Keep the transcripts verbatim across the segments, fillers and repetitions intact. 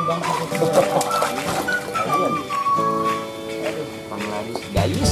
Panglaris guys.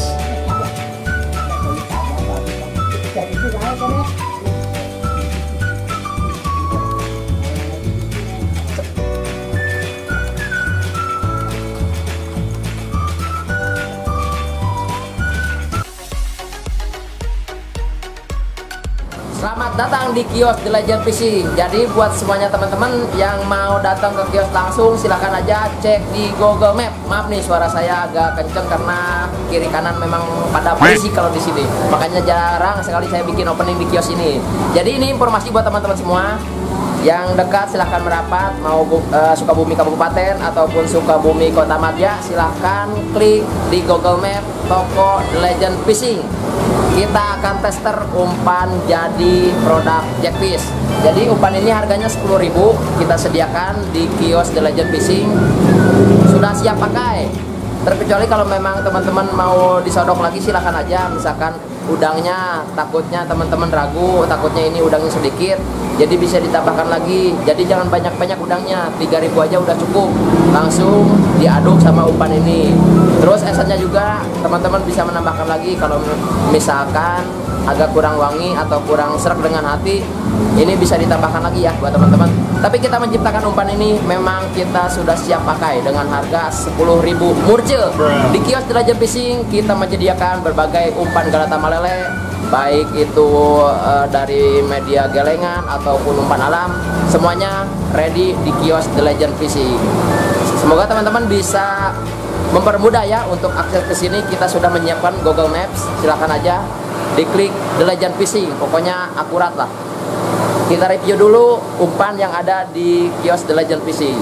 Selamat datang di kios The Legend Fishing. Jadi buat semuanya teman-teman yang mau datang ke kios langsung, silahkan aja cek di Google Map. Maaf nih suara saya agak kenceng karena kiri kanan memang pada berisik kalau di sini. Makanya jarang sekali saya bikin opening di kios ini. Jadi ini informasi buat teman-teman semua. Yang dekat silahkan merapat, mau uh, Sukabumi Kabupaten ataupun Sukabumi Kota Madya, silahkan klik di Google Map toko The Legend Fishing. Kita akan tester umpan jadi produk Jackfish. Jadi umpan ini harganya sepuluh ribu, kita sediakan di kios The Legend Fishing. Sudah siap pakai. Terkecuali kalau memang teman-teman mau disodok lagi, silahkan aja. Misalkan udangnya takutnya teman-teman ragu, takutnya ini udangnya sedikit, jadi bisa ditambahkan lagi. Jadi jangan banyak-banyak udangnya, tiga ribu aja udah cukup. Langsung diaduk sama umpan ini. Terus esennya juga teman-teman bisa menambahkan lagi kalau misalkan agak kurang wangi atau kurang serak dengan hati, ini bisa ditambahkan lagi ya buat teman-teman. Tapi kita menciptakan umpan ini memang kita sudah siap pakai dengan harga sepuluh ribu murcil. Di kios The Legend Fishing kita menyediakan berbagai umpan galata malele, baik itu uh, dari media gelengan ataupun umpan alam, semuanya ready di kios The Legend Fishing. Semoga teman-teman bisa mempermudah ya untuk akses ke sini. Kita sudah menyiapkan Google Maps, silahkan aja diklik The Legend Fishing, pokoknya akurat lah. Kita review dulu umpan yang ada di kios The Legend Fishing.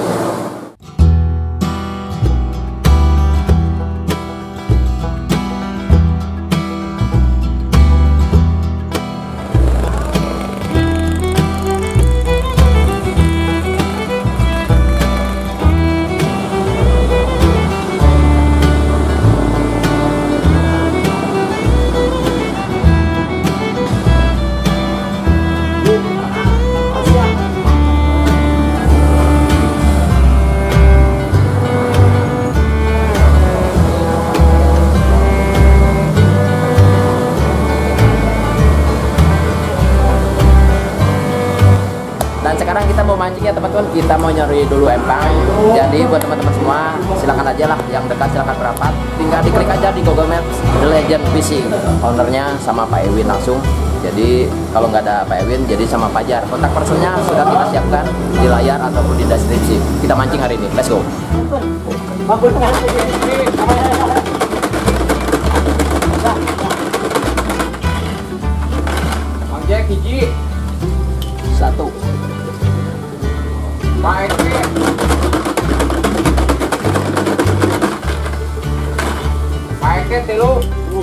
Dan sekarang kita mau mancing ya teman-teman, kita mau nyari dulu empang. Jadi buat teman-teman semua silakan aja lah, yang dekat silakan merapat, tinggal diklik aja di Google Maps The Legend Fishing. Ownernya sama Pak Ewin langsung. Jadi kalau nggak ada Pak Ewin jadi sama Fajar. Kontak personnya sudah kita siapkan di layar ataupun di deskripsi. Kita mancing hari ini, let's go. Bang Jack hiji satu. Baik, baik telu.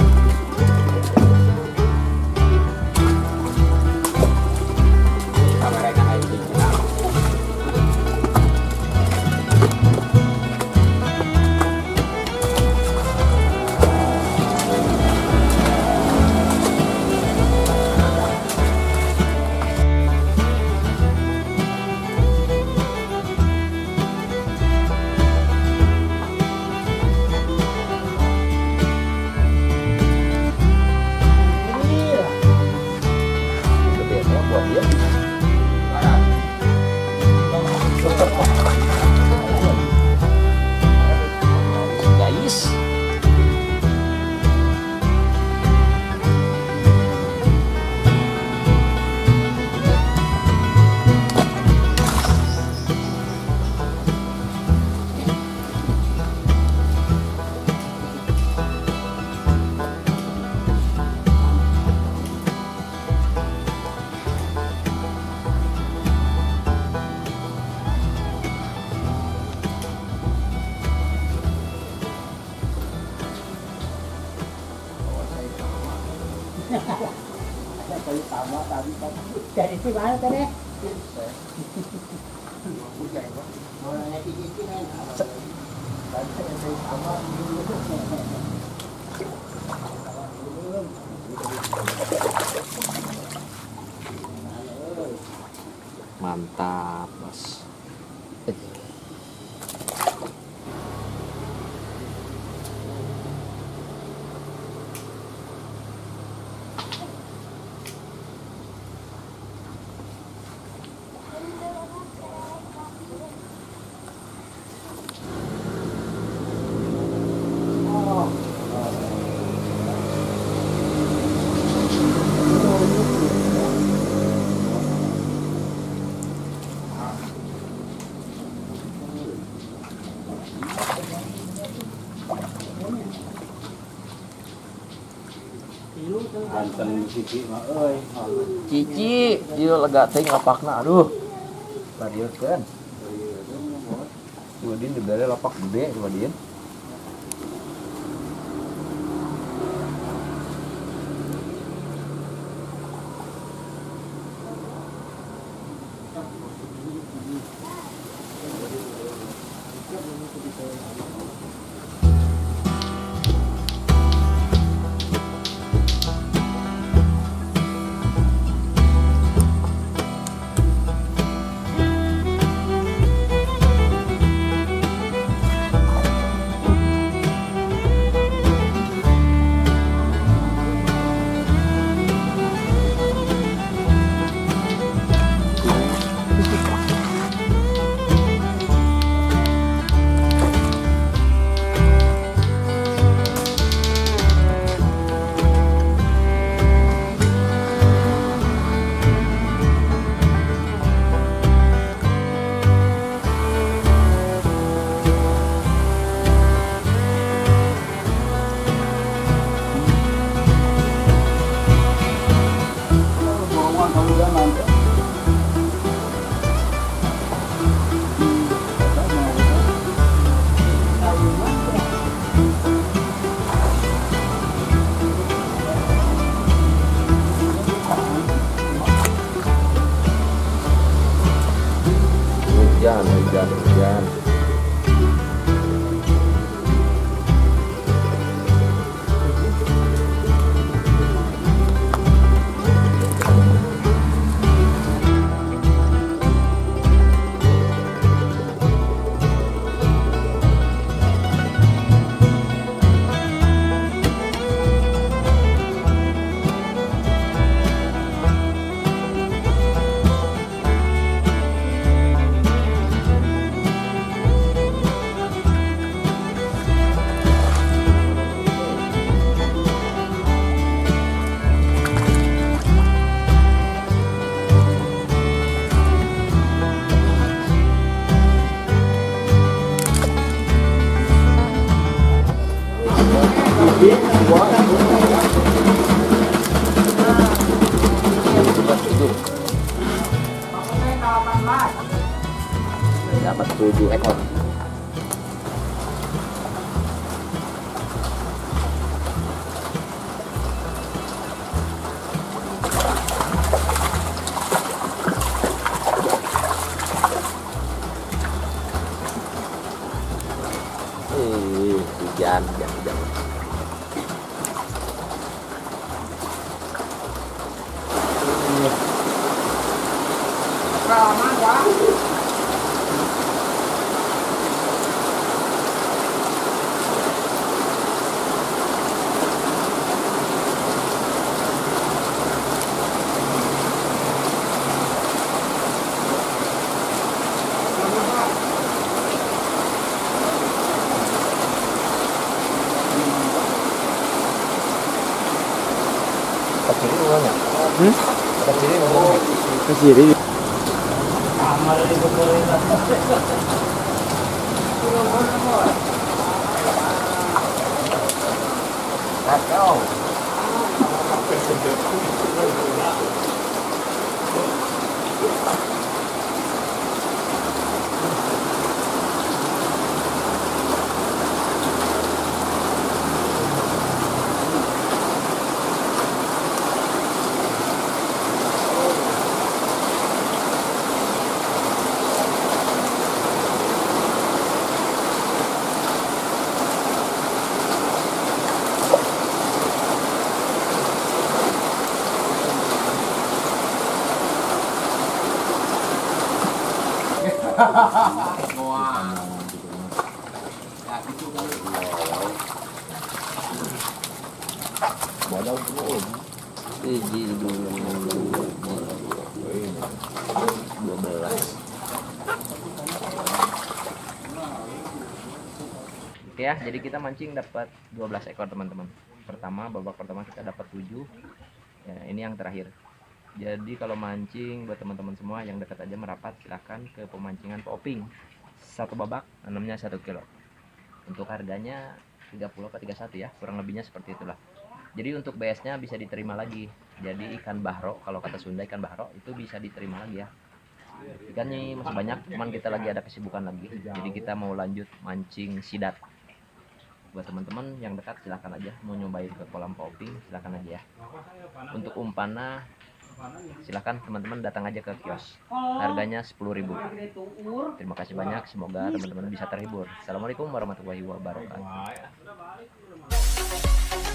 Jadi itu mana tadi? Mantap, Bos. Ganteng cici mah euy. Cici, ieu lega teuing lapakna aduh. Barieukeun. Udin dibere lapak gede coba Din. Hujan, hujan, hujan. Dapat tujuh ekor. Eh, hujan, hujan, hujan. Ramah ya. Kecil mana? Hmm? Kecil mana? Kecil. Kamar di pemerintah. Kacau. Modal tuh. Hiji, dua, dua belas. Oke ya, jadi kita mancing dapat dua belas ekor teman-teman. Pertama, babak pertama kita dapat tujuh. Ya, ini yang terakhir. Jadi kalau mancing buat teman-teman semua yang dekat aja Merapat, silahkan ke pemancingan Poping. Satu babak tanamnya satu kilo. Untuk harganya tiga puluh atau tiga puluh satu ya, kurang lebihnya seperti itulah. Jadi untuk B S-nya bisa diterima lagi. Jadi ikan bahro, kalau kata Sunda ikan bahro itu bisa diterima lagi ya. Ikannya masih banyak, cuman kita lagi ada kesibukan lagi. Jadi kita mau lanjut mancing sidat. Buat teman-teman yang dekat silahkan aja, mau nyobain ke kolam poping silahkan aja ya. Untuk umpannya silahkan teman-teman datang aja ke kios. Harganya sepuluh ribu. Terima kasih banyak, semoga teman-teman bisa terhibur. Assalamualaikum warahmatullahi wabarakatuh.